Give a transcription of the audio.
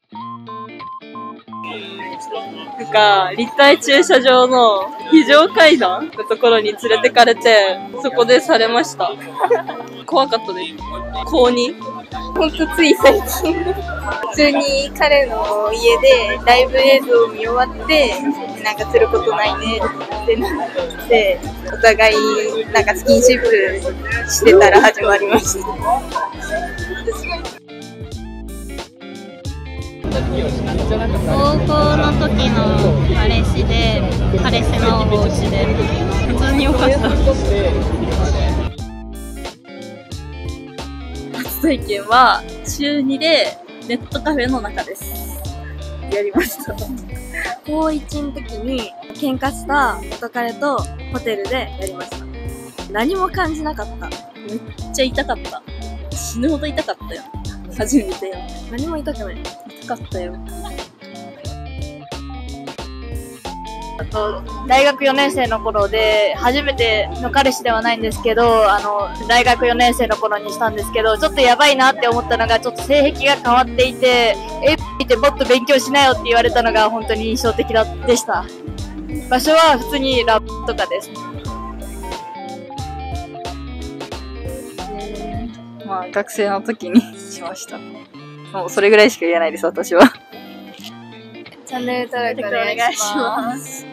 なんか、立体駐車場の非常階段のところに連れてかれて、そこでされました。怖かったです。高 2？ ほんとつい最近、普通に彼の家でライブ映像を見終わって、なんかすることないねってなって、お互いなんかスキンシップしてたら始まりました。 高校の時の彼氏で、彼氏のお家で、普通に良かった。 初体験は中2でネットカフェの中です。やりました。 高1の時に喧嘩した元彼とホテルでやりました。何も感じなかった。 めっちゃ痛かった。死ぬほど痛かったよ。初めてよ。 何も痛くない。 痛かったよ。 大学4年生の頃で、初めての彼氏ではないんですけど、大学4年生の頃にしたんですけど、ちょっとやばいなって思ったのが、ちょっと性癖が変わっていて、見てもっと勉強しなよって言われたのが本当に印象的でした。場所は普通にラブとかです。 まあ、学生の時にしました。もうそれぐらいしか言えないです、私は。 チャンネル登録お願いします。